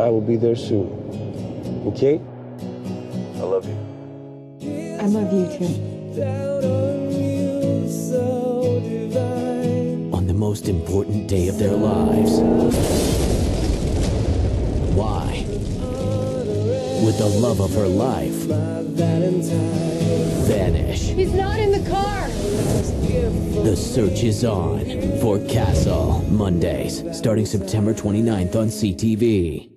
I will be there soon. Okay? I love you. I love you too. On the most important day of their lives. Why would the love of her life vanish? He's not in the car! The search is on for Castle. Mondays, starting September 29th on CTV.